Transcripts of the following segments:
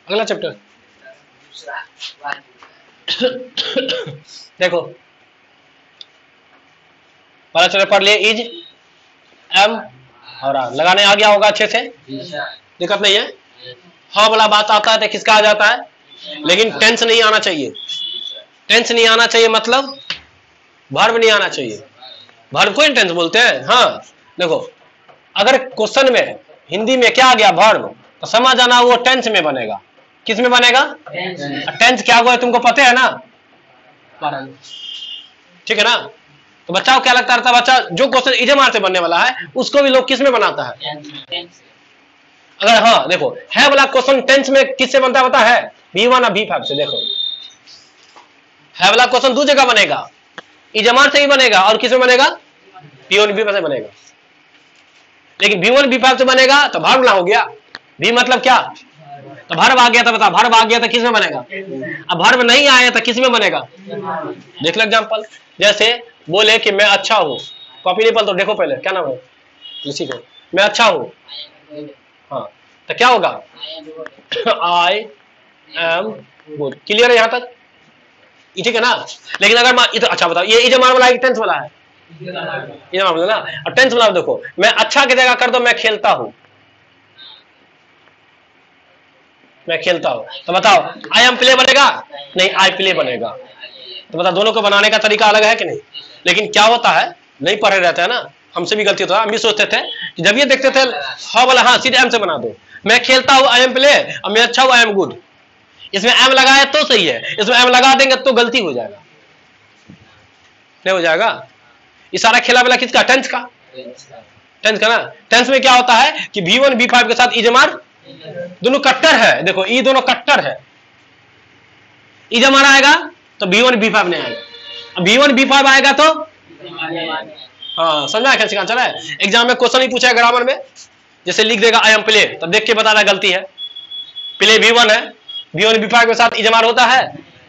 अगला चैप्टर देखो, पहला चैप्टर पढ़ लिए, इज, एम और आर लगाने आ गया होगा अच्छे से, दिक्कत नहीं है। हाँ वाला बात आता है तो किसका आ जाता है, लेकिन टेंस नहीं आना चाहिए। टेंस नहीं आना चाहिए मतलब वर्ब नहीं आना चाहिए। वर्ब को टेंस बोलते हैं। हाँ देखो, अगर क्वेश्चन में हिंदी में क्या आ गया वर्ब, तो समझ आना वो टेंस में बनेगा। किस में बनेगा? टेंस क्या हुआ है तुमको पता है ना, ठीक है ना। तो बच्चा को क्या लगता रहता है, बच्चा जो क्वेश्चन इजमार से बनने वाला है उसको भी लोग किस में बनाता है? अगर हाँ देखो, है वाला क्वेश्चन टेंस में किससे बनता है पता है? V1 और V5 से। देखो है वाला क्वेश्चन दो जगह बनेगा, इजमार से ही बनेगा और किस में बनेगा? V1 V5 से बनेगा। लेकिन V1 V5 से बनेगा तो भार्ब ना हो गया। V मतलब क्या? तो भार्ब आ गया था, बता भार्ब आ गया था किस में बनेगा? अब भार्ब नहीं आया था किस में बनेगा? देख लो एग्जांपल, जैसे बोले कि मैं अच्छा हूं, कॉपी नहीं पढ़ तो देखो पहले क्या नाम है किसी को, मैं अच्छा हूं। हाँ तो क्या होगा? आई एम गुड। क्लियर है यहां तक? ठीक है ना। लेकिन अगर तो अच्छा बताओ, ये इजमार वाला है टेंस वाला है? इजमार वाला ना। और टेंस वाला देखो, मैं अच्छा की जगह कर दो मैं खेलता हूं, मैं खेलता हूं, तो बताओ आई एम प्ले बनेगा? नहीं, आई प्ले बनेगा। तो बताओ दोनों को बनाने का तरीका अलग है कि नहीं? लेकिन क्या होता है, नहीं पढ़े रहते हैं ना, हमसे भी गलती होता है। हम भी सोचते थे कि जब ये देखते थे हाँ वाला हाँ सीधे एम से बना दो, मैं खेलता हूं आई एम प्ले, और मैं अच्छा हूं आई एम गुड। इसमें एम लगाए तो सही है, इसमें एम लगा देंगे तो गलती हो जाएगा, नहीं हो जाएगा। ये सारा खेला वाला किसका? टेंस का। टेंस का ना। टेंस में क्या होता है कि V1 V5 के साथ इजमार दोनों कट्टर है। देखो ये दोनों कट्टर है, इजमार आएगा तो V1 V5 नहीं आएगा, V1 V5 आएगा तो हाँ समझा कैसे चला है। एग्जाम में क्वेश्चन ही पूछा है ग्रामर में, जैसे लिख देगा आई एम प्ले, तब देख के बताना गलती है। प्ले V1 है, V1 V5 के साथ इजमार होता है,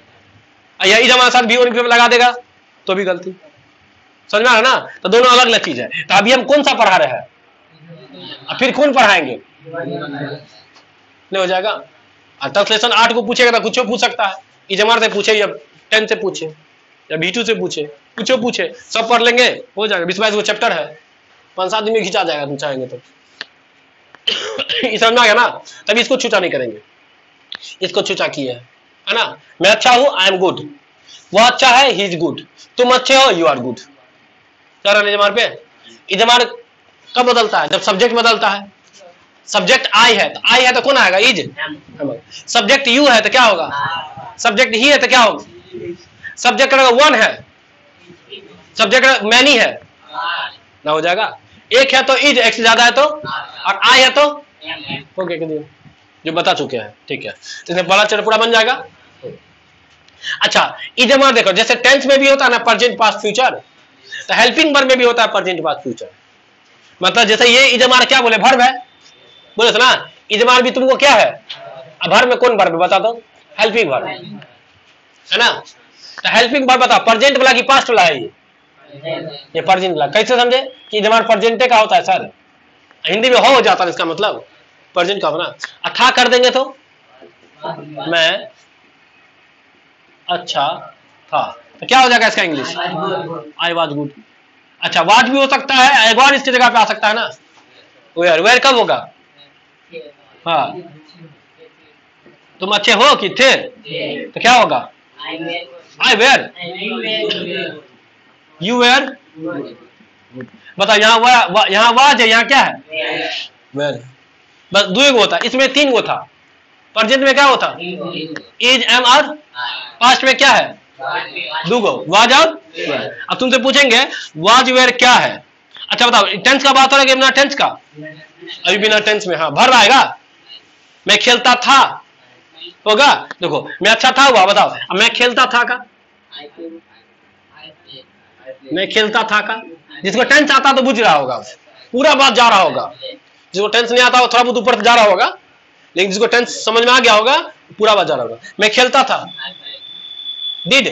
या इजमार के साथ V1 V5 लगा देगा तो भी गलती। समझ में आ रहा ना। तो दोनों अलग अलग चीज है। तो अभी हम कौन सा पढ़ा रहे हैं, फिर कौन पढ़ाएंगे? नहीं हो जाएगा। ट्रांसलेशन 8 को पूछेगा तो कुछ पूछ सकता है, इजमार से पूछे या 10 से पूछे या V2 से पूछे, कुछ पूछे, सब पढ़ लेंगे हो जाएगा। 20-22 को चैप्टर है, 5-7 दिन में खिंचा जाएगा तुम चाहेंगे तो। समझ में आ गया ना। तभी इसको छूटा नहीं करेंगे, इसको छूटा किए है ना। मैं अच्छा हूं आई एम गुड, वो अच्छा है ही इज गुड, तुम अच्छे हो यू आर गुड। क्या रहा इजमार पे? इजमार कब बदलता है? जब सब्जेक्ट बदलता है। सब्जेक्ट आई है तो आई है तो कौन आएगा? इज। सब्जेक्ट यू है तो क्या होगा? सब्जेक्ट ही है तो क्या होगा? सब्जेक्ट अगर वन है, सब्जेक्ट मैनी है ना, हो जाएगा। एक है तो इज, एक से ज्यादा है तो, और आई है तो ओके जो बता चुके हैं, ठीक है। इसमें पहला चरण पूरा बन जाएगा। अच्छा इजमार देखो, जैसे टेंस में भी होता है ना प्रेजेंट पास्ट फ्यूचर, तो हेल्पिंग वर्ब में भी होता है प्रेजेंट पास्ट फ्यूचर। मतलब जैसे ये इजमार क्या बोले, वर्ब है बोले ना, इजमार भी तुमको क्या है? अब वर्ब में कौन वर्ब है बता दो? हेल्पिंग वर्ब है ना। तो हेल्पिंग वर्ब बताओ, प्रेजेंट वाला की पास्ट वाला है? ये प्रेजेंट वाला। कैसे समझे कि इजमार प्रेजेंट का होता है सर? हिंदी में हो जाता है इसका मतलब प्रेजेंट का होना। था कर देंगे तो मैं अच्छा था, तो क्या हो जाएगा इसका इंग्लिश? I was good. अच्छा वाज भी हो सकता है, एक बार इसकी जगह पे आ सकता है ना। वेयर, वेयर कब होगा? हाँ तुम अच्छे हो कि थे, तो क्या होगा? I were, you were. बताओ यहाँ वाज है, यहाँ क्या है? वेयर। बस दो गो होता, इसमें 3 गो था। प्रेजेंट में क्या होता? इज, एम और पास्ट में क्या है? 2 गो, वाज और वेयर। अब तुमसे पूछेंगे वाज वेयर क्या है। अच्छा बताओ टेंस का बात हो रहा है कि बिना टेंस का? अभी बिना टेंस में हाँ भर आएगा। मैं खेलता था होगा, देखो मैं अच्छा था हुआ, बताओ अब मैं खेलता था का, मैं खेलता था का। जिसको टेंस आता तो बुझ रहा होगा, पूरा बात जा रहा होगा। जिसको टेंस नहीं आता वो थोड़ा बहुत ऊपर जा रहा होगा, लेकिन जिसको टेंस समझ में आ गया होगा पूरा बात जा रहा होगा। मैं खेलता था, डिड,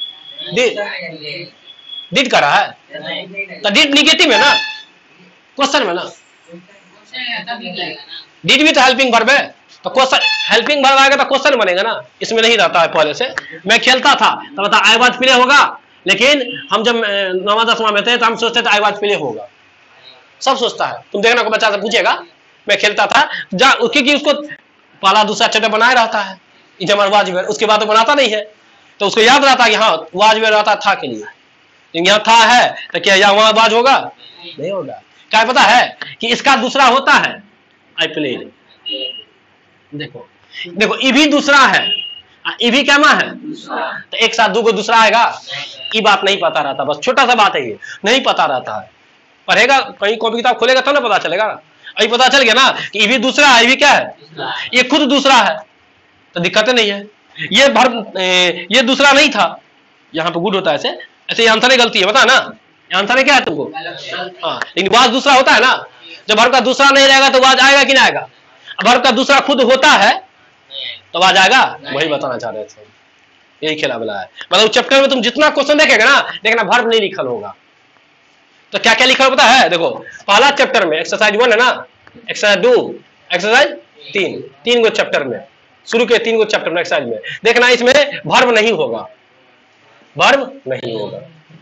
डिड कर रहा है तो डिड निगेटिव है ना, क्वेश्चन में ना। डिड भी तो हेल्पिंग वर्ब है, तो क्वेश्चन हेल्पिंग वर्ब आएगा तो क्वेश्चन बनेगा ना, इसमें नहीं रहता है पहले से। मैं खेलता था तो बता आई वाज प्ले होगा, लेकिन हम जब 9वां 10वां में थे तो हम सोचते थे आई वाज प्ले होगा। सब सोचता है, तुम देखना को बच्चा से पूछेगा मैं खेलता था जा, क्योंकि उसको पहला दूसरा चैप्टर बनाए रहता है इजमर वाजवेर, उसके बाद तो बनाता नहीं है, तो उसको याद रहता है कि हाँ वाजवेर रहता था के लिए, यहाँ था है तो क्या यहाँ वहां वाज होगा, नहीं होगा। क्या पता है कि इसका दूसरा होता है आई प्ले। देखो देखो ई भी दूसरा है, ई भी क्या है, तो एक साथ दो को दूसरा आएगा, ये बात नहीं पता रहता, बस छोटा सा बात है ये, नहीं पता रहता है। पढ़ेगा कहीं कॉपी किताब खोलेगा तब ना पता चलेगा। अभी पता चल गया ना कि ये भी दूसरा है, ये भी क्या है, ये खुद दूसरा है, तो दिक्कत नहीं है। ये भर्ब ये दूसरा नहीं था, यहाँ पे गुड होता है ऐसे ऐसे, आंसर नहीं गलती है, बता ना आंसर है क्या है तुमको, हाँ, लेकिन वाज दूसरा होता है ना। जब भर्ब का दूसरा नहीं रहेगा तो वाज आएगा कि नहीं आएगा, भर्ब का दूसरा खुद होता है तो वाज आएगा, वही बताना चाह रहे थे, यही खेला वाला है। मतलब चैप्टर में तुम जितना क्वेश्चन देखेगा ना, देखना भर्ब नहीं लिखल होगा। तो क्या क्या लिखा पता है, देखो पहला चैप्टर में एक्सरसाइज 1 है ना, एक्सरसाइज 2, एक्सरसाइज 3, 3 गो चैप्टर में, शुरू के 3 गो चैप्टर में एक्सरसाइज में देखना, इसमें भर्ब नहीं होगा, भर्ब नहीं होगा।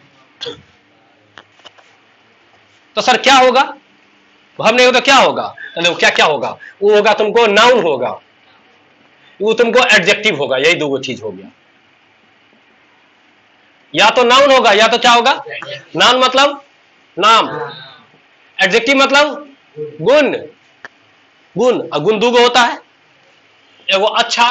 तो सर क्या होगा, भर्ब नहीं होगा तो क्या होगा, तो देखो क्या क्या होगा, वो होगा तुमको नाउन होगा, वो तुमको एडजेक्टिव होगा, यही दो चीज हो गया, या तो नाउन होगा या तो क्या होगा, नाउन मतलब नाम, एडजेक्टिव मतलब गुण, गुण, और गुण दो होता है, एगो अच्छा,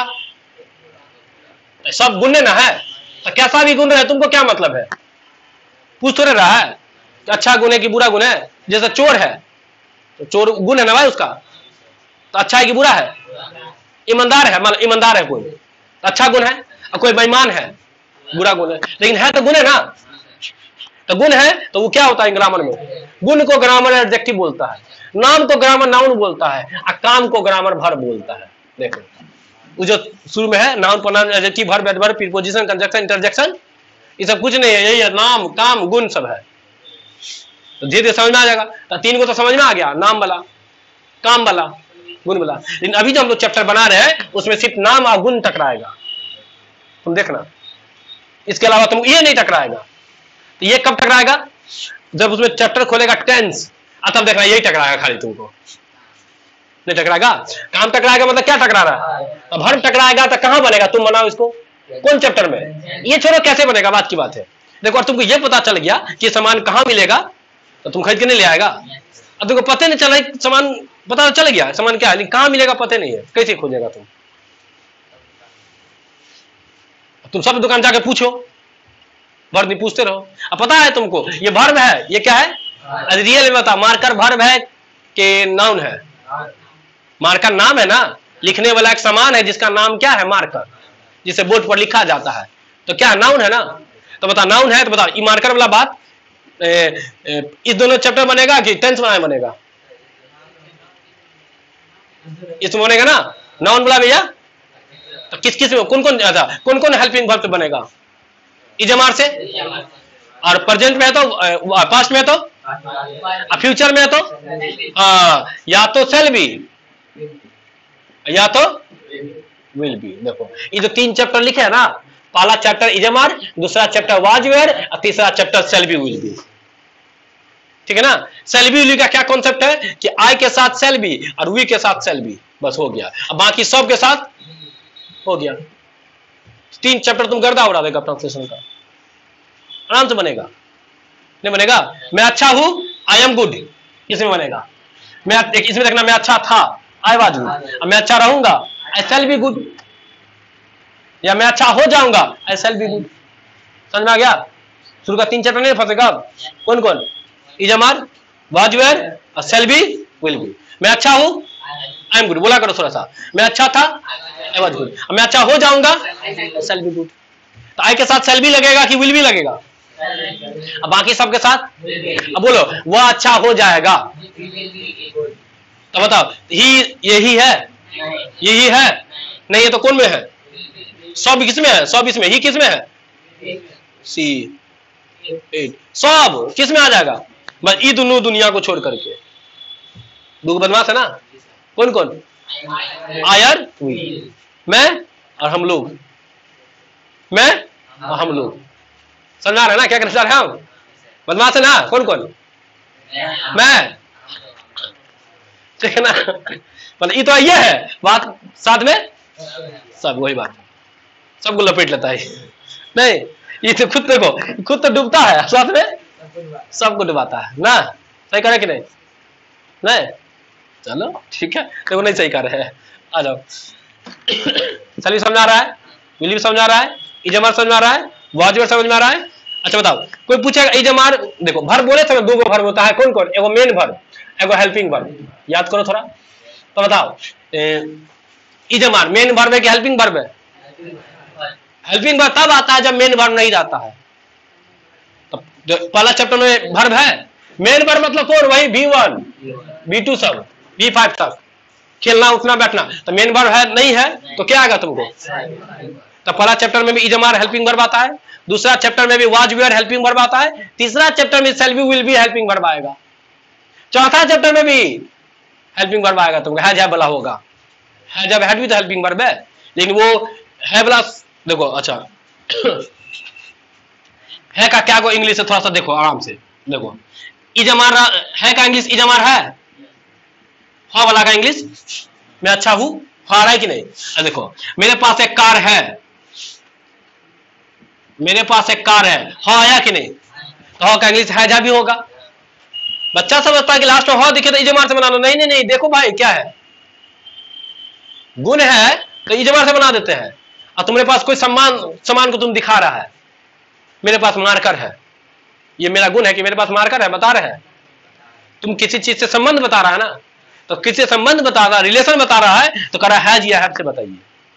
सब गुण ना है, तो कैसा भी गुण है तुमको क्या मतलब है, पूछ थोड़े रहा है कि अच्छा गुण है कि बुरा गुण है। जैसे चोर है तो चोर गुण है ना भाई उसका, तो अच्छा है कि बुरा है, ईमानदार है, मान ईमानदार है कोई तो अच्छा गुण है, और कोई बेईमान है बुरा गुण है, लेकिन है तो गुण है ना, तो गुण है तो वो क्या होता है ग्रामर में, गुण को ग्रामर एडजेक्टिव बोलता है, नाम को ग्रामर नाउन बोलता है, और काम को ग्रामर भर्ब बोलता है। देखो वो जो शुरू में है noun pronoun adjective verb adverb preposition conjunction interjection, ये सब कुछ नहीं है, यही है नाम काम गुण सब है। तो धीरे धीरे समझ में आ जाएगा, तो 3 को तो समझ में आ गया, नाम वाला, काम वाला, गुण वाला। लेकिन अभी जो हम लोग चैप्टर बना रहे हैं उसमें सिर्फ नाम और गुण टकराएगा, तुम देखना, इसके अलावा तुम ये नहीं टकराएगा। तो ये कब टकराएगा, जब उसमें चैप्टर खोलेगा टेंस, तब देखना यही टकराएगा खाली, तुमको नहीं टकराएगा। काम टकराएगा मतलब क्या टकरा रहा है, अब भर्ब टकराएगा तो कहां बनेगा, तुम बनाओ इसको कौन चैप्टर में, ये छोड़ो कैसे बनेगा बात की बात है। देखो और तुमको ये पता चल गया कि सामान कहां मिलेगा तो तुम खरीद के नहीं ले आएगा, अब तुमको पता नहीं चला सामान, पता चल गया सामान क्या है, लेकिन कहां मिलेगा पता नहीं है, कैसे खोजेगा तुम सब दुकान जाके पूछो, भर्ब नहीं पूछते रहो। अब पता है तुमको ये भर्ब है, ये क्या है, रियल में बता, मार्कर भर्ब है कि नाउन है, मार्कर नाम है ना, लिखने वाला एक सामान है जिसका नाम क्या है, मार्कर, जिसे बोर्ड पर लिखा जाता है, तो क्या नाउन है ना। तो बता नाउन है तो बता ये मार्कर वाला बात इस दोनों चैप्टर बनेगा कि टेंस बनाए बनेगा, इसमें बनेगा ना नाउन वाला भैया। तो किस किस में कौन कौन हेल्पिंग वर्ब बनेगा, इजमार से, और प्रेजेंट में है तो पास्ट में है तो, फ्यूचर में है तो या तो शेल बी या तो विल बी। देखो ये जो 3 चैप्टर लिखे है ना, पहला चैप्टर इजमार, दूसरा चैप्टर वाजवेर, और तीसरा chapter shall be will be, ठीक है ना। शेल बी विल बी का क्या कॉन्सेप्ट है कि आई के साथ शेल बी और वी के साथ शेल बी, बस हो गया, अब बाकी सब के साथ हो गया। 3 चैप्टर तुम गर्दा उड़ा देगा ट्रांसलेशन का, आराम से बनेगा, नहीं बनेगा। मैं अच्छा हूं, आई एम गुड, इसमें बनेगा। मैं इसमें देखना, मैं अच्छा था, आई वाज गुड, मैं अच्छा रहूंगा, आई शैल बी गुड, या मैं अच्छा हो जाऊंगा, आई शैल बी गुड। समझ में आ गया, शुरू का 3 चैप्टर नहीं फंसेगा। कौन कौन, इजमार, वाजवेर और शैल बी विल बी। मैं अच्छा हूं, आई एम गुड, बोला करो थोड़ा सा, मैं अच्छा था, आई वाज गुड, मैं अच्छा हो जाऊंगा, आई शैल बी गुड। तो आई के साथ शैल बी लगेगा कि विल बी लगेगा, अब बाकी सबके साथ, अब बोलो वह अच्छा हो जाएगा, तो बताओ ही यही है, यही है, नहीं है तो कौन में है, सब किसमें है, सब इसमें, ही किसमें है, सी 8, सब किसमें आ जाएगा, बस ई दोनों दुनिया को छोड़ करके। दो बदमाश है ना, कौन कौन, आयर वी, मैं और हम लोग, मैं और हम लोग। समझ आ रहा है ना क्या करना चाह रहे हैं हम? बदमाश है ना? कौन कौन? मैं, ठीक है ना? मतलब ये तो ये है बात, साथ में सब, वही बात सबको लपेट लेता है। नहीं, ये तो खुद देखो, खुद तो डूबता है, साथ में सबको डुबाता है ना। सही करे कि नहीं? नहीं, चलो ठीक है, देखो नहीं सही कर रहे हैं, आ जाओ। चलिए समझ आ रहा है, विल समझ आ रहा है, इजमार समझ आ रहा है, वाजिब समझ में आ रहा है। अच्छा बताओ, कोई पूछेगा इजमार, देखो भर बोले थे, दो गो भर होता है, कौन कौन? एगो मेन भर, एगो हेल्पिंग वर्ब, याद करो थोड़ा। तो बताओ इजमार मेन वर्ब है कि हेल्पिंग वर्ब है? हेल्पिंग वर्ब तब आता है जब मेन वर्ब नहीं जाता है। तो पहला चैप्टर में वर्ब है, मेन वर्ब मतलब कौन? वही V1 V2 सब V5 तक, खेलना उठना बैठना। तो मेन वर्ब है नहीं है तो क्या आएगा तुमको? तो पहला चैप्टर में भी इजमार हेल्पिंग वर्ब आता है, दूसरा चैप्टर में भी वाज वेयर हेल्पिंग वर्ब आता है, तीसरा चैप्टर में shall be will be helping verb आएगा, चौथा चैप्टर में भी हेल्पिंग वर्ब आएगा तुमको, है जब वाला होगा। है जब हेड भी तो हेल्पिंग वर्ब है, लेकिन वो है वाला देखो। अच्छा है का क्या को इंग्लिश से थोड़ा सा देखो आराम से देखो, इजमार है का इंग्लिश इजमार है, हाँ वाला का इंग्लिश मैं अच्छा हूं, हाँ रहा है कि नहीं? देखो मेरे पास एक कार है, मेरे पास एक कार है, हाँ आया कि नहीं? तो हाँ का इंग्लिश है जा भी होगा। बच्चा समझता है कि लास्ट में हाँ दिखे तो इजमार से बना लो, नहीं नहीं नहीं, देखो भाई क्या है, गुण है तो इजमार से बना देते हैं। और तुम्हारे पास कोई सामान को तुम दिखा रहा है, मेरे पास मार्कर है, ये मेरा गुण है कि मेरे पास मार्कर है, बता रहे हैं। तुम किसी चीज से संबंध बता रहा है ना, तो किसी संबंध बता रहा, रिलेशन बता रहा है, तो कह रहा है जी है से बताइए।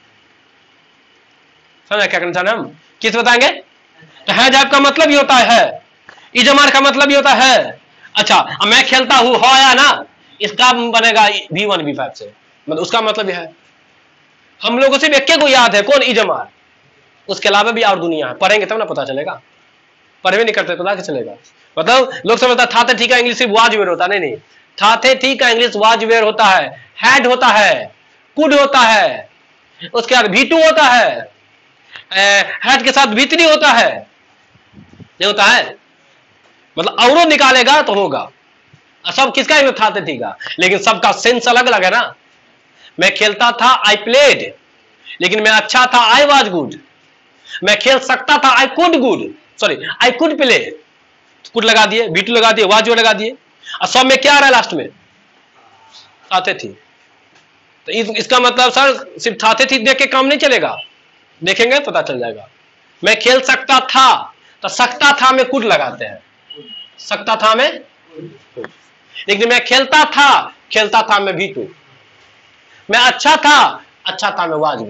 समझा क्या करना चाह रहे हम? किस बताएंगे? तो है जब का मतलब ही होता है, इजमार का मतलब ही होता है। अच्छा अब मैं खेलता हूं, हो आया ना, इसका बनेगा V1 V5 से, मतलब उसका मतलब यह है। हम लोगों से भी एक को याद है, कौन? इजमार। उसके अलावा भी और दुनिया है, पढ़ेंगे तब ना पता चलेगा, पढ़वे नहीं करते पता चलेगा। मतलब लोग समझता था तो ठीक है इंग्लिश सिर्फ वाज वेयर होता, नहीं नहीं, था ठीक का इंग्लिश वाज वेयर होता है, हैड होता है, कुड होता है, उसके बाद V2 होता है, हैड के साथ V3 होता है, ये होता है। मतलब औरों निकालेगा तो होगा, सब किसका ही था ठीक है, लेकिन सबका सेंस अलग अलग है ना। मैं खेलता था आई प्लेड, लेकिन मैं अच्छा था आई वाज गुड। मैं खेल सकता था I could good, sorry I could play, could लगा दिए, V2 लगा दिए, वाज लगा दिए, और सब में क्या आ रहा है लास्ट में? थाते थी। तो इसका मतलब सर सिर्फ थाते थी देख के काम नहीं चलेगा, देखेंगे पता चल जाएगा। मैं खेल सकता था, तो सकता था में कुड लगाते हैं, सकता था में, लेकिन मैं खेलता था में V2, मैं अच्छा था में वाज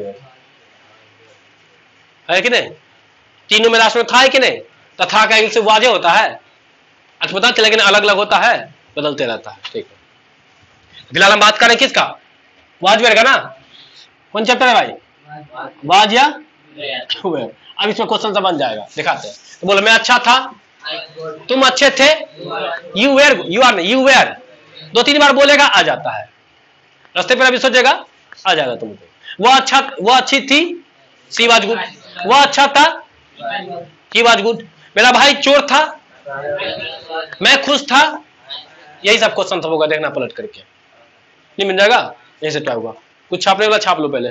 है कि नहीं? तीनों में लास्ट में था है कि नहीं? तथा का इंग्लिश वाजे होता है, अच्छा पता चले, लेकिन अलग अलग होता है, बदलते रहता है। ठीक है, फिलहाल हम बात करें किसका? वाज वेयर का ना। कौन चैप्टर है भाई? वाज या वेयर। अब इसमें क्वेश्चन सा बन जाएगा, दिखाते हैं। तो बोलो मैं अच्छा था, तुम अच्छे थे, you were, you are, you were, दो तीन बार बोलेगा आ जाता है, रास्ते पर अभी सोचेगा आ जाएगा तुमको। वो अच्छा, वो अच्छी थी, सी वाज गुड, वो अच्छा था, ही वाज गुड, मेरा भाई चोर था, मैं खुश था, यही सब क्वेश्चन सब होगा, देखना पलट करके नहीं मिल जाएगा। यही से क्या होगा, कुछ छापने वाला छाप लो पहले।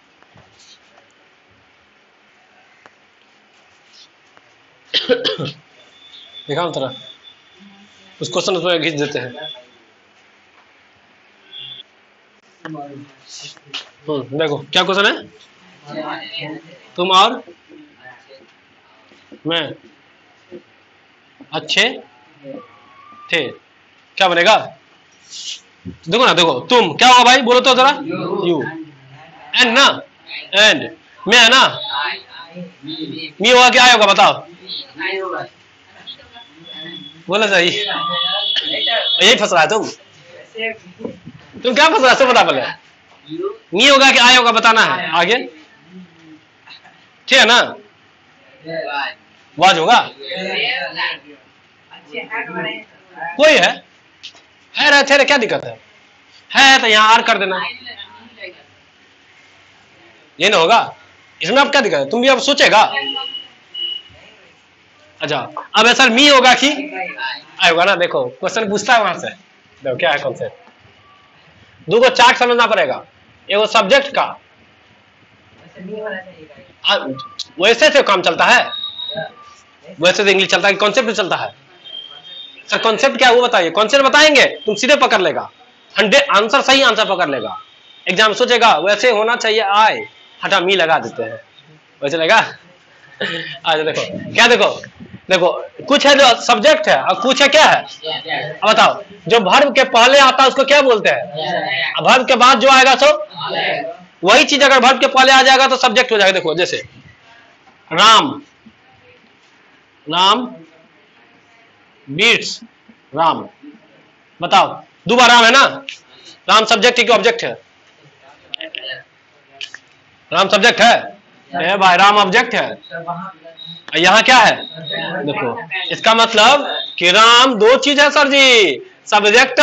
देखा तरह उस क्वेश्चन उसमें घिस देते हैं। देखो क्या क्वेश्चन है, तुम और मैं अच्छे थे, क्या बनेगा? देखो ना, देखो तुम क्या होगा भाई, बोलो तो जरा। यू, एंड ना, एंड मैं है ना, मी होगा, क्या होगा बताओ, बोलो सही। यही फंस रहा है तुम क्या फंस रहा है, सब बता पहले। मी होगा कि आय होगा बताना है आगे, ठीक है ना? वाज होगा, कोई है रहते क्या दिक्कत है तो यहाँ आर कर देना, ये ना होगा, इसमें आप क्या दिक्कत है, तुम भी अब सोचेगा। अच्छा अब ऐसा मी होगा कि आई होगा ना। देखो क्वेश्चन पूछता है वहां से, देखो क्या है कॉन्सेप्ट, दो को चार्ट समझना पड़ेगा, एगो सब्जेक्ट का, वैसे से काम चलता है, वैसे तो इंग्लिश चलता है, कॉन्सेप्ट चलता है। सर कॉन्सेप्ट क्या है वो बताइए, कॉन्सेप्ट बताएंगे तुम सीधे पकड़ लेगा, 100 आंसर सही आंसर पकड़ लेगा। एग्जाम सोचेगा वैसे होना चाहिए आए, हटा मी लगा देते हैं, वैसे लगा। आज देखो क्या, देखो देखो कुछ है जो सब्जेक्ट है और कुछ है क्या है। अब बताओ जो वर्ब के पहले आता है उसको क्या बोलते हैं, वर्ब के बाद जो आएगा तो वही चीज अगर वर्ब के पहले आ जाएगा तो सब्जेक्ट हो जाएगा। देखो जैसे राम, राम बीट्स राम, बताओ दोबारा राम है ना, राम सब्जेक्ट है कि ऑब्जेक्ट है, राम सब्जेक्ट है भाई, राम ऑब्जेक्ट है। यहाँ क्या है, देखो इसका मतलब कि राम दो चीज है सर जी, सब्जेक्ट।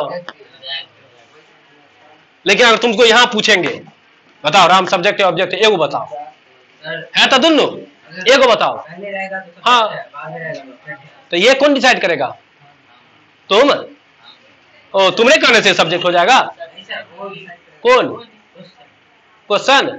लेकिन अगर तुमको यहां पूछेंगे बताओ राम सब्जेक्ट है ऑब्जेक्ट है, एगो बताओ, है तो दोनों, एगो बताओ। हाँ तो ये कौन डिसाइड करेगा, तुम, ओ तुमने करने से सब्जेक्ट हो जाएगा, कौन क्वेश्चन,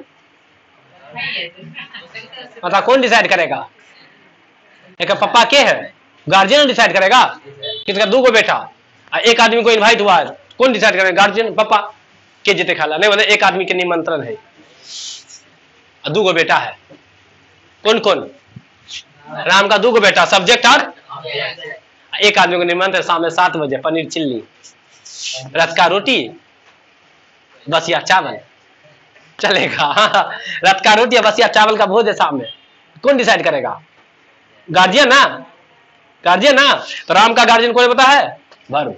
मतलब कौन डिसाइड करेगा, एक पापा के है, गार्जियन डिसाइड करेगा, किसका दो को बेटा, एक आदमी को इनवाइट हुआ है, कौन डिसाइड करेगा, गार्जियन पापा के जीते खाला, नहीं मतलब एक आदमी के निमंत्रण है, दो को बेटा है, कौन कौन, राम का दो को बेटा सब्जेक्ट, और एक आदमी को निमंत्रण शाम में 7 बजे पनीर चिल्ली, रथ का रोटी बसिया चावल चलेगा। रथ का रोटी या बसिया चावल का भोज है शाम में, कौन डिसाइड करेगा, गार्जियन ना, गार्जियन ना। तो राम का गार्जियन कौन पता है, वर्ब।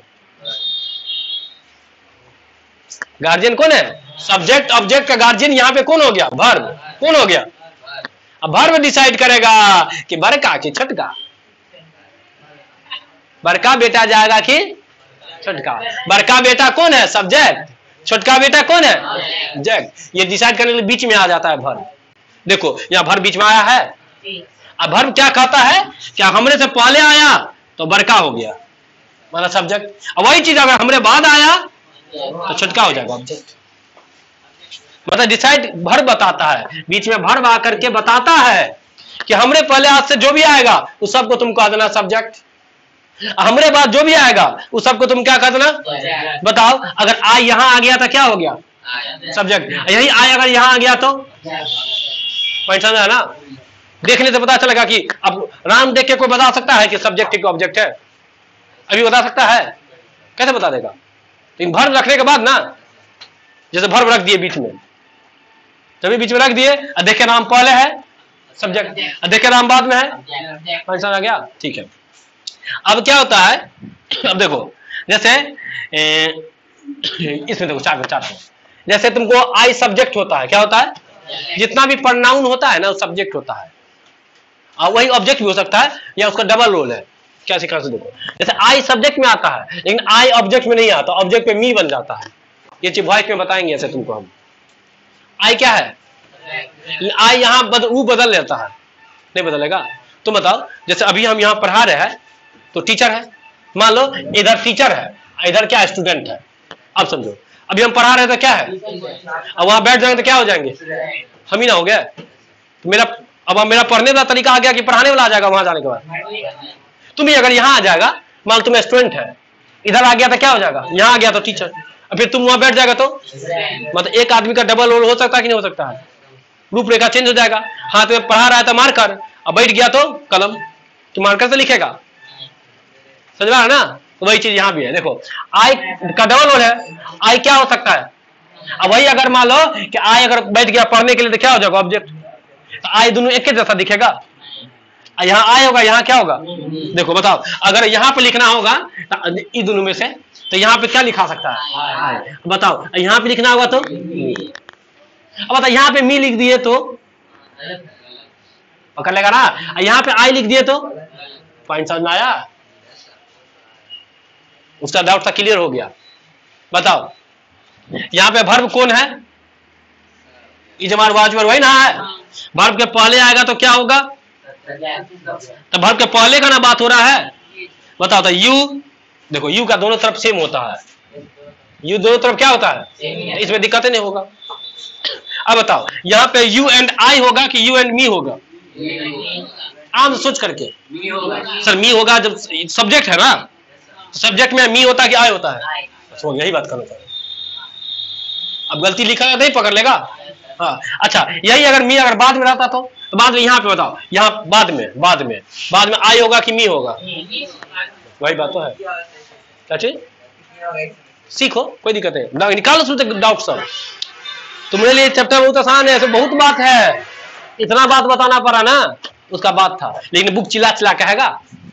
गार्जियन कौन है, सब्जेक्ट ऑब्जेक्ट का गार्जियन यहाँ पे कौन हो गया, वर्ब, कौन हो गया। अब वर्ब डिसाइड करेगा कि बड़का कि छोटका, बड़का बेटा जाएगा कि छोटका, बड़का बेटा कौन है, सब्जेक्ट, छोटका बेटा कौन है, ऑब्जेक्ट। ये डिसाइड करने के लिए बीच में आ जाता है वर्ब। देखो यहाँ वर्ब बीच में आया है, अब वर्ब क्या कहता है, क्या हमरे से पहले आया तो बड़का हो गया माना सब्जेक्ट, अब वही चीज अगर हमरे बाद आया तो छोटका हो जाएगा ऑब्जेक्ट। मतलब डिसाइड वर्ब बताता है, बीच में वर्ब आकर के बताता है कि हमरे पहले आज से जो भी आएगा उस सबको तुम कह देना सब्जेक्ट, हमरे बाद जो भी आएगा उस सबको तुम क्या कह देना। बताओ अगर आई यहां आ गया तो क्या हो गया, सब्जेक्ट, यही आई अगर यहां आ गया तो पॉइंट समझा ना। देखने से पता चलेगा कि अब राम देख के कोई बता सकता है कि सब्जेक्ट का ऑब्जेक्ट है, अभी बता सकता है, कैसे बता देगा, लेकिन वर्ब रखने के बाद ना, जैसे वर्ब रख दिए बीच में, तभी बीच में रख दिए, देखे राम पहले है सब्जेक्ट, देखे राम बाद में है, पॉइंट समझ आ गया, ठीक है। अब क्या होता है, अब देखो जैसे इसमें देखो चार जैसे तुमको आई सब्जेक्ट होता है, क्या होता है, जितना भी प्रोनाउन होता है ना वो सब्जेक्ट होता है, और वही ऑब्जेक्ट भी हो सकता है या उसका डबल रोल है। क्या सिखा से देखो, जैसे आई सब्जेक्ट में आता है लेकिन आई ऑब्जेक्ट में नहीं आता, ऑब्जेक्ट पे मी बन जाता है, ये चीज वॉइस में बताएंगे ऐसे तुमको हम। आई क्या है, आई यहाँ बदल लेता है, नहीं बदलेगा। तो बताओ जैसे अभी हम यहाँ पढ़ा रहे हैं तो टीचर है, मान लो इधर टीचर है इधर क्या स्टूडेंट है, अब समझो अभी हम पढ़ा रहे थे क्या है, अब वहां बैठ जाएंगे तो क्या हो जाएंगे, हम ही ना हो गए। तो मेरा पढ़ने का तरीका आ गया कि पढ़ाने वाला आ जाएगा वहां जाने के बाद। तुम ही अगर यहाँ आ जाएगा, मान लो तुम स्टूडेंट है, इधर आ गया तो क्या हो जाएगा, यहाँ आ गया तो टीचर, और फिर तुम वहां बैठ जाएगा तो मतलब एक आदमी का डबल रोल हो सकता है कि नहीं हो सकता है, रूपरेखा चेंज हो जाएगा। हाथ में पढ़ा रहा है तो मार्कर, अब बैठ गया तो कलम, तो मार्कर से लिखेगा, समझ रहा है ना। तो वही चीज यहाँ भी है, देखो आई का डबल रोल है, आई क्या हो सकता है, अब वही अगर मान लो कि आई अगर बैठ गया पढ़ने के लिए तो क्या हो जाएगा ऑब्जेक्ट, तो आई दोनों एक ही जैसा दिखेगा, यहाँ आई होगा यहाँ क्या होगा, देखो बताओ अगर यहाँ पे लिखना होगा इन दोनों में से तो यहाँ पे क्या लिखा सकता है, बताओ यहाँ पे लिखना होगा तो, अब बताओ यहाँ पे मी लिख दिए तो पकड़ लेगा ना, यहाँ पे आई लिख दिए तो पॉइंट समझ में आया, उसका डाउट था क्लियर हो गया। बताओ यहाँ पे वर्ब कौन है, इज हमारे वाज वही ना है। वर्ब के पहले आएगा तो क्या होगा, तो वर्ब के पहले का ना बात हो रहा है। बताओ तो यू, देखो यू का दोनों तरफ सेम होता है, यू दोनों तरफ क्या होता है, इसमें दिक्कत नहीं होगा। अब बताओ यहाँ पे यू एंड आई होगा कि यू एंड मी होगा, आम सोच करके। सर मी होगा जब सब्जेक्ट है ना, सब्जेक्ट में मी होता है कि आई होता है, तो यही बात करना चाहिए। अब गलती लिखा नहीं पकड़ लेगा। हाँ अच्छा, यही अगर मी अगर बाद में रहता तो बाद में यहाँ पे बताओ, यहाँ बाद में आई होगा कि मी होगा, वही बात तो है। क्या चीज सीखो, कोई दिक्कत नहीं, निकालो डाउट सब। तुम्हारे लिए चैप्टर बहुत आसान है, ऐसे बहुत बात है, इतना बात बताना पड़ा ना, उसका बात था। लेकिन बुक चिल्ला चिल्ला कहेगा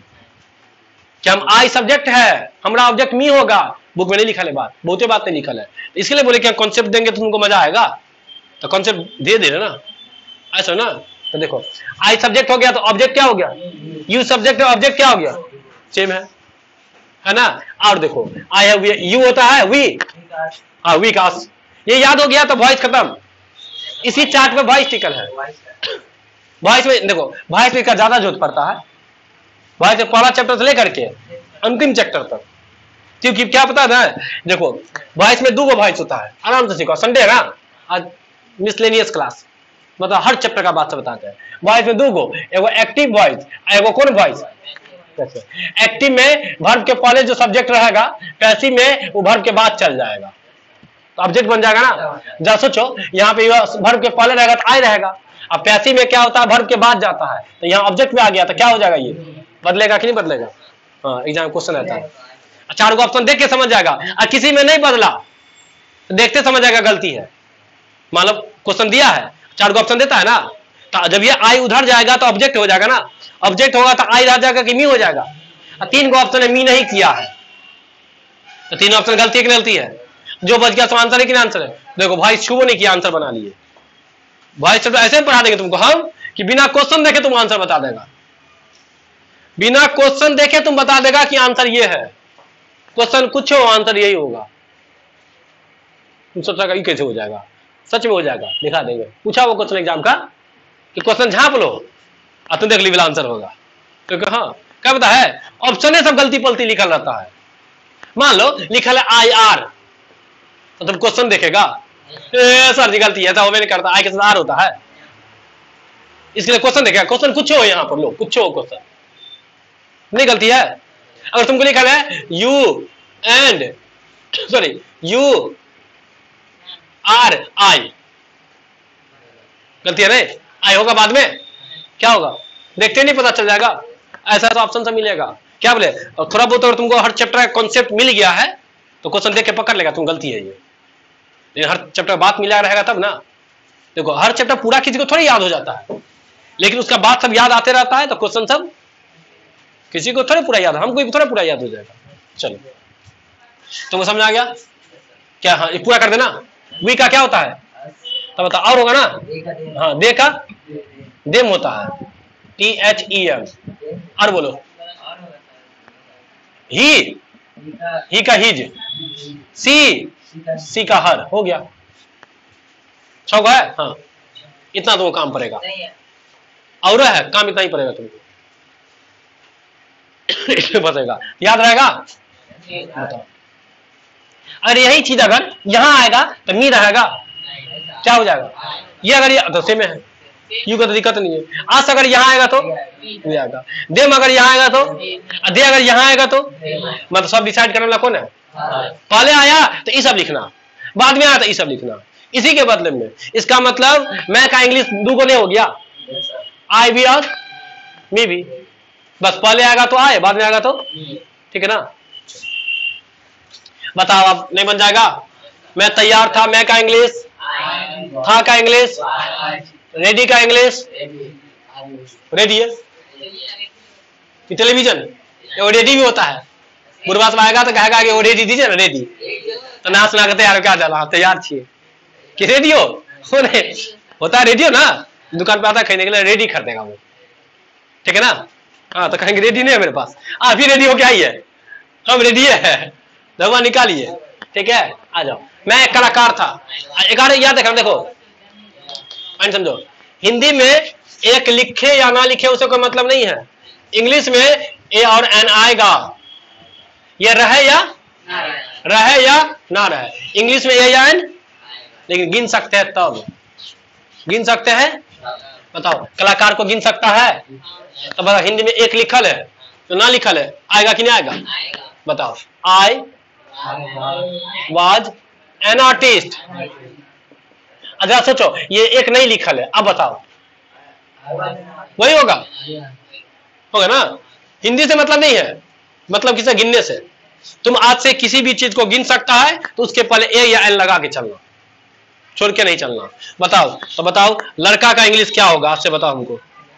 कि हम आई सब्जेक्ट है, हमारा ऑब्जेक्ट मी होगा, बुक में नहीं लिखा है बात, बहुते बात नहीं लिखा है। इसके लिए बोले कि कॉन्सेप्ट देंगे तो तुमको मजा आएगा, तो कॉन्सेप्ट दे रहे ना, ऐसा ना। तो देखो आई सब्जेक्ट हो गया तो ऑब्जेक्ट क्या हो गया, यू सब्जेक्ट ऑब्जेक्ट क्या हो गया, सेम है ना। और देखो आई हैव, यू होता है वी, हाँ वी का, ये याद हो गया तो वॉइस खत्म। इसी चार्ट में वॉइस टिकल है, वॉइस में देखो वॉइस में ज्यादा जरूरत पड़ता है, वॉइस में पहला चैप्टर से लेकर के अंतिम चैप्टर तक, क्योंकि क्या पता ना, देखो वॉइस में 2 वॉइस होता है, आराम से सीखो, संडे है ना आज मिसलेनियस क्लास, मतलब हर चैप्टर का बात से बताते हैं। वॉइस में 2 एगो एक्टिव वॉइस, एगो कौन वॉइस, एक्टिव में वर्ब के पहले जो सब्जेक्ट रहेगा, पैसिव में वो वर्ब के बाद चल जाएगा, तो ऑब्जेक्ट बन जाएगा ना। जब सोचो यहाँ पे वर्ब के पहले रहेगा तो आई रहेगा, अब पैसिव में क्या होता है, वर्ब के बाद जाता है, तो यहाँ ऑब्जेक्ट में आ गया तो क्या हो जाएगा, ये बदलेगा कि नहीं बदलेगा। हाँ एग्जाम क्वेश्चन रहता है, 4 ऑप्शन देख के समझ जाएगा, और किसी में नहीं बदला तो देखते समझ जाएगा गलती है। मतलब क्वेश्चन दिया है 4 ऑप्शन देता है ना, तो जब ये आई उधर जाएगा तो ऑब्जेक्ट हो जाएगा ना, ऑब्जेक्ट होगा तो आई रह जाएगा कि मी हो जाएगा। 3 ऑप्शन है, मी नहीं किया है, तो 3 ऑप्शन गलती है कि गलती है, जो बच गया तो आंसर है कि नहीं आंसर है। देखो भाई छुओ नहीं किया, आंसर बना लिए भाई, सब ऐसे पढ़ा देंगे तुमको हम कि बिना क्वेश्चन देखे तुम आंसर बता देगा, बिना क्वेश्चन देखे तुम बता देगा कि आंसर ये है, क्वेश्चन कुछ हो आंसर यही होगा। तुम सोचेगा ये कैसे हो जाएगा, सच में हो जाएगा, दिखा देंगे। पूछा वो क्वेश्चन एग्जाम का कि क्वेश्चन झांप लो और तुम देख ली आंसर होगा, तो हाँ क्या पता है, ऑप्शन सब गलती पलती लिखल रहता है। मान लो लिखल है आई आर, तो तुम क्वेश्चन देखेगा सर जी गलती है, होवे नहीं करता, आई के साथ आर होता है, इसलिए क्वेश्चन देखेगा, क्वेश्चन कुछ हो यहाँ पर लो, कुछ हो क्वेश्चन नहीं, गलती है। अगर तुमको लिखा है you and sorry you are I, गलती है नहीं, आई होगा बाद में क्या होगा, देखते नहीं पता चल जाएगा। ऐसा तो ऑप्शन से मिलेगा, क्या बोले, और थोड़ा बहुत अगर तुमको हर चैप्टर का कॉन्सेप्ट मिल गया है तो क्वेश्चन देख के पकड़ लेगा तुम गलती है ये, लेकिन हर चैप्टर बात मिला रहेगा तब ना। देखो हर चैप्टर पूरा किसी को थोड़ी याद हो जाता है, लेकिन उसका बात सब याद आते रहता है, तो क्वेश्चन सब किसी को थोड़ा पूरा याद, हमको थोड़ा पूरा याद हो जाएगा। चलो तुमको समझ आ गया क्या, हाँ ये पूरा कर देना। वी का क्या होता है तब बता, और होगा ना, हाँ दे का देम होता है, THEM, और बोलो ही का हिज, सी का हर, हो गया, छो है। हाँ इतना तुमको काम पड़ेगा, और है काम इतना ही पड़ेगा तुमको, बचेगा, याद रहेगा। बताओ अगर यही चीज अगर यहां आएगा तो मी रहेगा, क्या हो जाएगा, ये अगर ये तो सेम है, यू का तो दिक्कत नहीं है। आस अगर यहाँ आएगा तो ये आएगा, देम अगर यहाँ आएगा तो, दे अगर यहाँ आएगा तो, मतलब सब डिसाइड करने वाला कौन है, पहले आया तो ये सब लिखना, बाद में आया तो ये सब लिखना, इसी के बदले में। इसका मतलब मैं का इंग्लिश 2 को नहीं हो गया, आई भी और मी भी, बस पहले आएगा तो आए, बाद में आएगा तो, ठीक है ना। बताओ अब नहीं बन जाएगा, मैं तैयार था, मैं का इंग्लिश, था का इंग्लिश, रेडी का इंग्लिश, रेडी है कि टेलीविजन, वो रेडी भी होता है, बुढ़वास में आएगा तो कहेगा कि वो रेडी दीजिए ना, रेडी तो ना सुना के तैयार क्या डाला, तैयार छिए कि रेडियो होता है, रेडियो ना दुकान पे आता है खरीदने के लिए, रेडी खरीदेगा वो, ठीक है ना। हाँ तो कहेंगे रेडी नहीं है मेरे पास, अभी रेडी हो क्या ही है, हम रेडी है, दवा निकालिए, ठीक है। आ जाओ, मैं एक कलाकार था, एक याद देखा, देखो पॉइंट समझो, हिंदी में एक लिखे या ना लिखे उसे कोई मतलब नहीं है। इंग्लिश में ए और एन आएगा, ये रहे या ना रहे। इंग्लिश में ए या एन, लेकिन गिन सकते हैं तब, गिन सकते हैं। बताओ कलाकार को गिन सकता है? तो बताओ हिंदी में एक लिखल है तो ना लिखल है, आएगा कि नहीं आएगा? बताओ, आई वाज एन आर्टिस्ट। अच्छा सोचो, ये एक नहीं लिखल है, अब बताओ वही होगा ना। हिंदी से मतलब नहीं है, मतलब किसे गिनने से। तुम आज से किसी भी चीज को गिन सकता है तो उसके पहले ए या एन लगा के चलना, छोड़ के नहीं चलना। बताओ तो बताओ लड़का का इंग्लिश क्या होगा, आपसे बताओ हमको।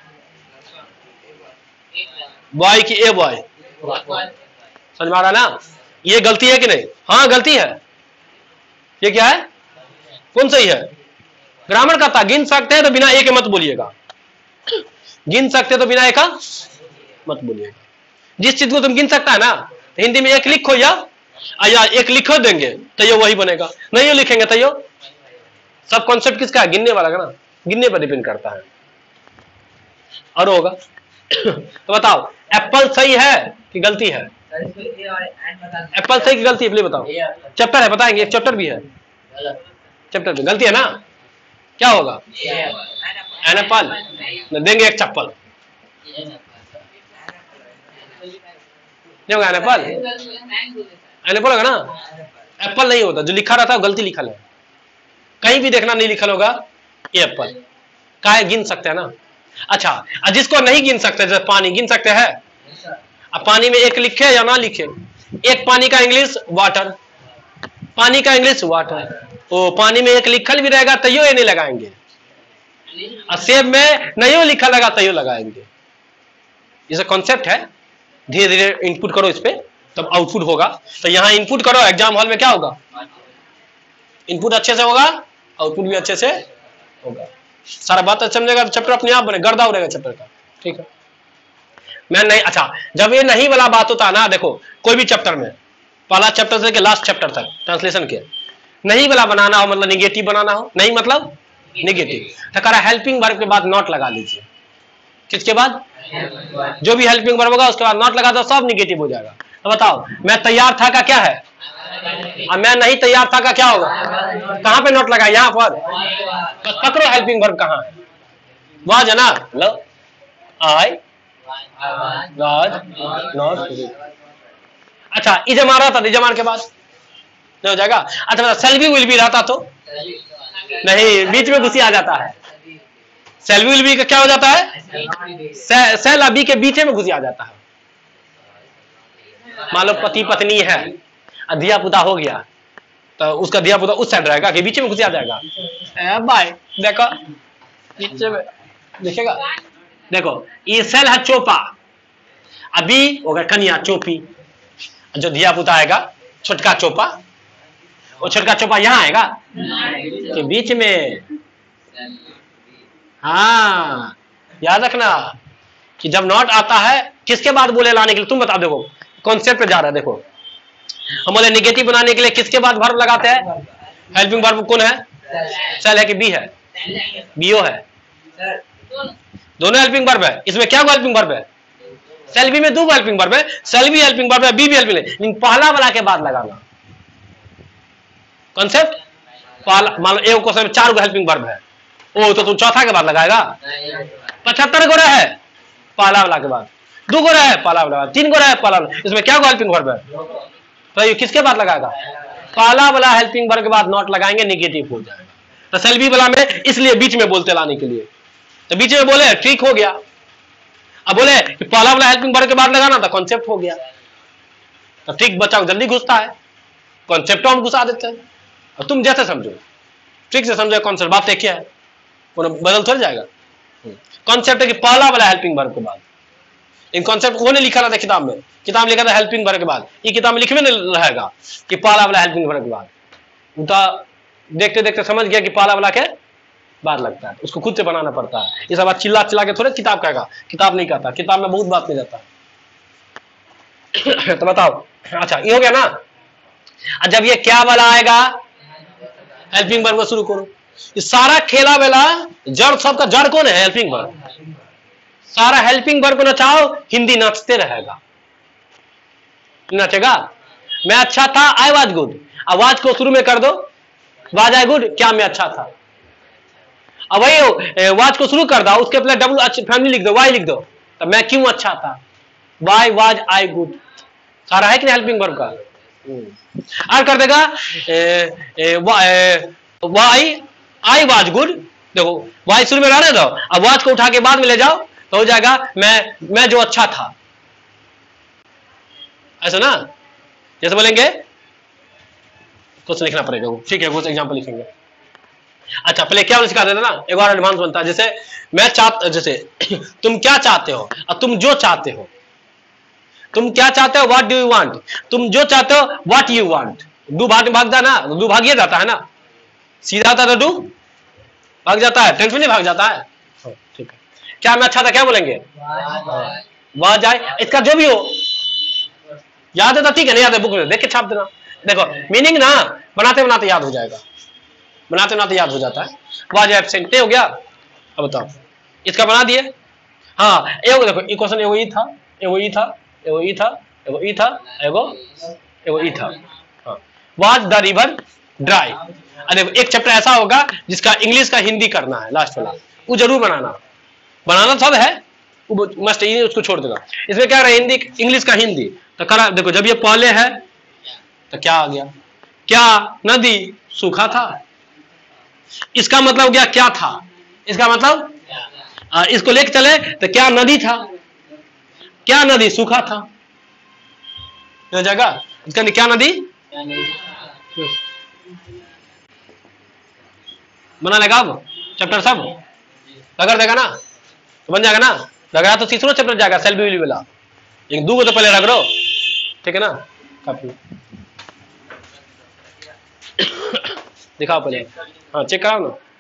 बॉय की ए बॉय, समझ में आ रहा ना? ये गलती है कि नहीं? हाँ गलती है। ये क्या है, कौन सही है? ग्रामर का था, गिन सकते हैं तो बिना ए के मत बोलिएगा, गिन सकते तो बिना ए का मत बोलिएगा। जिस चीज को तुम गिन सकता है ना, तो हिंदी में एक लिखो या एक लिखो देंगे तो ये वही बनेगा, नहीं ये लिखेंगे तो ये। सब कॉन्सेप्ट किसका है? गिनने वाला का ना, गिनने पर डिपेंड करता है। और होगा तो बताओ एप्पल सही है कि गलती है? एप्पल सही कि गलती है प्लीज बताओ। चैप्टर है बताएंगे, एक चैप्टर भी है, चैप्टर में गलती है ना, क्या होगा? एन एप्पल देंगे, एक चप्पल नहीं होगा। एन एप्पल, एन एप्पल होगा ना, एप्पल नहीं होता। जो लिखा रहता है गलती लिखल है, कहीं भी देखना नहीं लिखल होगा ये एप्पल का है, गिन सकते हैं ना। अच्छा जिसको नहीं गिन सकते, जैसे पानी गिन सकते हैं, अब पानी में एक लिखे या ना लिखे, एक पानी का इंग्लिश वाटर, पानी का इंग्लिश वाटर। ओ पानी में एक लिखल भी रहेगा तैयो ये नहीं लगाएंगे, और सेब में नहीं लिखा लगा तैयो लगाएंगे। ये कॉन्सेप्ट है, धीरे धीरे इनपुट करो इस पे तब आउटपुट होगा। तो यहाँ इनपुट करो, एग्जाम हॉल में क्या होगा? इनपुट अच्छे से होगा, आउटपुट भी अच्छे से होगा। सारा बात समझेगा तो चैप्टर अपने आप बने, गर्दा उड़ेगा चैप्टर का। ठीक है, मैं नहीं, अच्छा जब ये नहीं वाला बात होता है ना, देखो कोई भी चैप्टर में पहला चैप्टर से लेकर लास्ट चैप्टर तक ट्रांसलेशन के नहीं वाला बनाना हो, मतलब निगेटिव बनाना हो, नहीं मतलब निगेटिव, तो कह रहा हेल्पिंग वर्ब के बाद नॉट लगा लीजिए। किसके बाद? जो भी हेल्पिंग वर्ब होगा उसके बाद नॉट लगा दो, सब निगेटिव हो जाएगा। तो बताओ मैं तैयार था का क्या है, और मैं नहीं तैयार था का क्या होगा? कहां पे नोट लगा? यहां पर। बस पकड़ो हेल्पिंग वर्ब कहां है, वाज है ना। लो आई वाज नॉट। अच्छा इजमा रहा था, इजमान के बाद नहीं हो जाएगा। अच्छा सेल बी विल बी रहता तो नहीं, बीच में घुसी आ जाता है। सेल बी विल बी का क्या हो जाता है? सेल अभी के बीच में घुसी आ जाता है। मान लो पति पत्नी है, दिया पुता हो गया, तो उसका दिया पुता उस साइड रहेगा कि बीच में घुसी आ जाएगा? बाय देखो नीचे में देखेगा, देखो ये सेल है चोपा, अभी होगा कन्या चोपी, जो दिया पुता आएगा छोटका चोपा, वो छोटका चोपा यहाँ आएगा कि बीच में। हाँ याद रखना कि जब नॉट आता है किसके बाद बोले लाने के लिए, तुम बता। देखो कॉन्सेप्ट पे जा रहा है, देखो हम बोले निगेटिव बनाने के लिए किसके बाद वर्ब लगाते हैं? हेल्पिंग वर्ब कौन है? सेल है कि बी है? बीओ है, दोनों हेल्पिंग वर्ब है। इसमें क्या हेल्पिंग वर्ब है? सेल बी में दो हेल्पिंग वर्ब है, सेल भी हेल्पिंग वर्ब है, बी भी हेल्पिंग है, लेकिन पहला वाला के बाद लगाना। कॉन्सेप्ट पहला, मान लो एक क्वेश्चन में 4 गो हेल्पिंग वर्ब है, ओ तो तुम चौथा के बाद लगाएगा। 75 गो है पहला वाला के बाद, 2 गो है पहला वाला, 3 गो है पहला वाला, इसमें क्या हेल्पिंग वर्ब है? तो ये किसके बाद लगाएगा? पहला वाला हेल्पिंग वर्ब के बाद नॉट लगाएंगे, निगेटिव हो जाएगा। तो सेल बी वाला में इसलिए बीच में बोलते लाने के लिए, तो बीच में बोले ठीक हो गया। अब बोले कि पहला वाला हेल्पिंग वर्ब के बाद लगाना था, कॉन्सेप्ट हो गया। तो ठीक बच्चा जल्दी घुसता है, कॉन्सेप्ट हम घुसा देते हैं। और तुम जैसे समझो, ठीक से समझो कॉन्सेप्ट, बात एक क्या है, बदल थोड़ा जाएगा। कॉन्सेप्ट है कि पहला वाला हेल्पिंग वर्ब के बाद, इन कॉन्सेप्ट को नहीं लिखा रहता किताब में, किताब लिखा था हेल्पिंग वर्ब के बाद, ये किताब में लिखे में नहीं रहेगा कि पहला वाला हेल्पिंग वर्ब के बाद। उनका देखते देखते समझ गया कि पहला वाला के बाद लगता है, उसको खुद से बनाना पड़ता है। ये सब बात चिल्ला चिल्ला के थोड़े किताब कहेगा, किताब नहीं कहता, किताब में बहुत बात नहीं जाता। तो बताओ, अच्छा ये हो गया ना। जब ये क्या वाला आएगा, हेल्पिंग वर्ब को शुरू करो। ये सारा खेला वेला जड़ सबका जड़ कौन है? Helping verb. सारा हेल्पिंग वर्ब को नचाओ, हिंदी नाचते रहेगा, नाचेगा। मैं अच्छा था, आई वाज गुड। आवाज को शुरू में कर दो, वाज आई गुड, क्या मैं अच्छा था। अब वही वाज को शुरू कर दो, उसके पहले डब्ल्यू फैमिली लिख दो, वाई लिख दो, तो मैं क्यों अच्छा था, वाई वाज आई गुड। सारा है कि नहीं हेल्पिंग वर्ब का? और कर देगा वाई आई वाज गुड। देखो वाई शुरू में रहने दो, अब वाज को उठा के बाद में ले जाओ तो हो जाएगा मैं जो अच्छा था, ऐसा ना। जैसे बोलेंगे कुछ लिखना पड़ेगा, ठीक है, कुछ एग्जांपल लिखेंगे। अच्छा पहले क्या सिखा देता ना, एक बार एडवांस बनता है। जैसे मैं चाहता, जैसे तुम क्या चाहते हो और तुम जो चाहते हो। तुम क्या चाहते हो, व्हाट डू यू वांट। तुम जो चाहते हो, व्हाट यू वांट। डू भाग जाना, डू भागिए जाता है ना, सीधा आता तो डू भाग जाता है, टेंस में नहीं भाग जाता है। ठीक है, क्या मैं अच्छा था, क्या बोलेंगे, वाह जाए। इसका जो भी हो याद है तो ठीक है, नहीं याद है बुक में देख के छाप देना। देखो मीनिंग ना बनाते बनाते याद हो जाएगा, बनाते बनाते याद हो जाता है। वाज एब्सेंट नहीं हो गया। अब बताओ इसका बना दिए। हाँ एगो देखो, ये क्वेश्चन एगो ई था, एगो ई था, एगो ई था, एगो ई था, एगो ई था। हाँ वाज द रिवर ड्राई। अरे एक चैप्टर ऐसा होगा जिसका इंग्लिश का हिंदी करना है, लास्ट वाला, वो जरूर बनाना। बनाना सब है, वो मस्ट उसको छोड़ देगा। इसमें क्या रहा, हिंदी इंग्लिश का हिंदी तो करा। देखो जब ये पहले है तो क्या आ गया, क्या नदी सूखा था। इसका मतलब क्या क्या था, इसका मतलब इसको लेके चले तो क्या नदी था, क्या नदी सूखा था जगह, इसका क्या नदी बना लेगा। अब चैप्टर सब लगा देगा ना तो बन जाएगा ना, लगा तो तीसरा चैप्टर जाएगा सेल्फ विल वाला। एक दो तो पहले रख लो, ठीक है ना। काफी दिखाओ पहले, हाँ चेक कराओ ना।